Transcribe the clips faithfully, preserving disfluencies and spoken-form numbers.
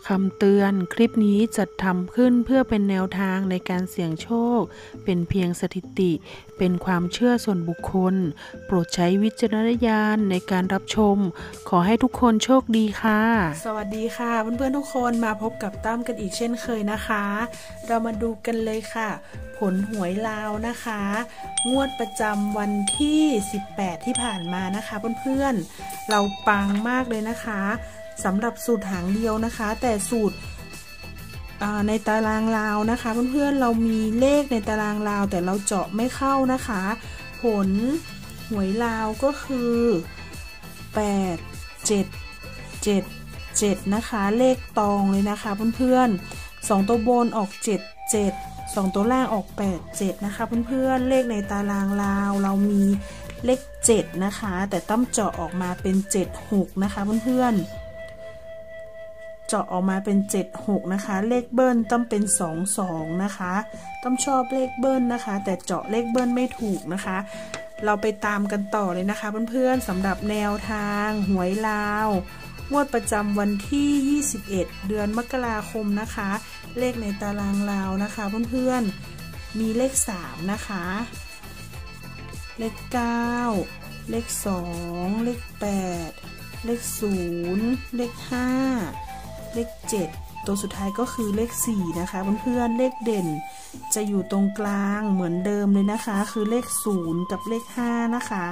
คำเตือนคลิปนี้จัดทำขึ้นเพื่อเป็นแนวทางในการเสี่ยงโชคเป็นเพียงสถิติเป็นความเชื่อส่วนบุคคลโปรดใช้วิจารณญาณในการรับชมขอให้ทุกคนโชคดีค่ะสวัสดีค่ะเพื่อนๆทุกคนมาพบกับตั้มกันอีกเช่นเคยนะคะเรามาดูกันเลยค่ะผลหวยลาวนะคะงวดประจำวันที่สิบแปดที่ผ่านมานะคะเพื่อนๆเราปังมากเลยนะคะสำหรับสูตรหางเดียวนะคะแต่สูตรในตารางลาวนะคะเพื่อนๆเรามีเลขในตารางลาวแต่เราเจาะไม่เข้านะคะผลหวยลาวก็คือแปด เจ็ด เจ็ด เจ็ดนะคะเลขตองเลยนะคะเพื่อนๆสองตัวบนออกเจ็ด เจ็ดสองตัวล่างออกแปด เจ็ดนะคะเพื่อนๆเลขในตารางลาวเรามีเลขเจ็ดนะคะแต่ต้อมเจาะออกมาเป็นเจ็ด หกนะคะเพื่อนๆเจาะออกมาเป็นเจ็ด หกนะคะเลขเบิ้ลต้องเป็นสอง สองนะคะต้องชอบเลขเบิ้ลนะคะแต่เจาะเลขเบิ้ลไม่ถูกนะคะเราไปตามกันต่อเลยนะคะเพื่อนๆสำหรับแนวทางหวยลาวงวดประจำวันที่ยี่สิบเอ็ดเดือนมกราคมนะคะเลขในตารางลาวนะคะเพื่อนๆมีเลขสามนะคะเลขเก้าเลขสองเลขแปดเลขศูนย์เลขห้าเลขเจ็ดตัวสุดท้ายก็คือเลขสี่นะคะเพื่อนๆเลขเด่นจะอยู่ตรงกลางเหมือนเดิมเลยนะคะคือเลขศูนย์กับเลขห้านะคะ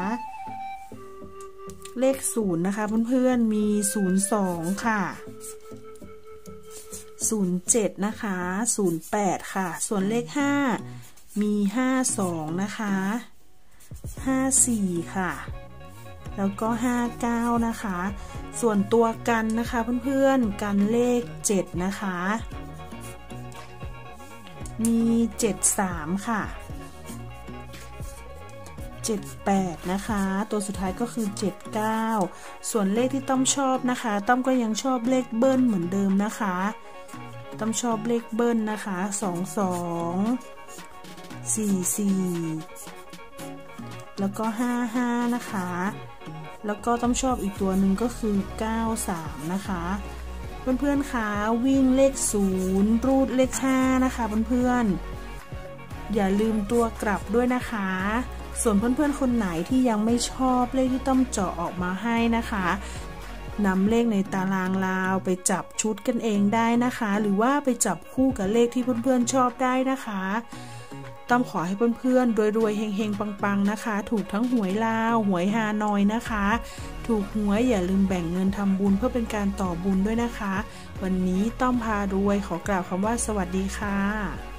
เลขศูนย์นะคะเพื่อนๆมีศูนย์ สองค่ะศูนย์ เจ็ดนะคะศูนย์ แปดค่ะส่วนเลขห้ามีห้า สองนะคะห้า สี่ค่ะแล้วก็ห้า เก้านะคะส่วนตัวกันนะคะเพื่อนๆกันเลขเจ็ดนะคะมีเจ็ด สามค่ะเจ็ด แปดนะคะตัวสุดท้ายก็คือเจ็ด เก้าส่วนเลขที่ต้อมชอบนะคะต้อมก็ยังชอบเลขเบิ้ลเหมือนเดิมนะคะต้อมชอบเลขเบิ้ลนะคะสอง สอง สี่ สี่แล้วก็ห้า ห้านะคะแล้วก็ต้องชอบอีกตัวหนึ่งก็คือเก้า สามนะคะเพื่อนๆคะวิ่งเลขศูนย์รูดเลขห้านะคะเพื่อนๆอย่าลืมตัวกลับด้วยนะคะส่วนเพื่อนๆคนไหนที่ยังไม่ชอบเลขที่ต้อมเจาะออกมาให้นะคะนำเลขในตารางลาวไปจับชุดกันเองได้นะคะหรือว่าไปจับคู่กับเลขที่เพื่อนๆชอบได้นะคะต้อมขอให้เพื่อนๆรวยๆเฮงๆปังๆนะคะถูกทั้งหวยลาวหวยฮานอยนะคะถูกหวยอย่าลืมแบ่งเงินทำบุญเพื่อเป็นการต่อบุญด้วยนะคะวันนี้ต้อมพารวยขอกล่าวคำว่าสวัสดีค่ะ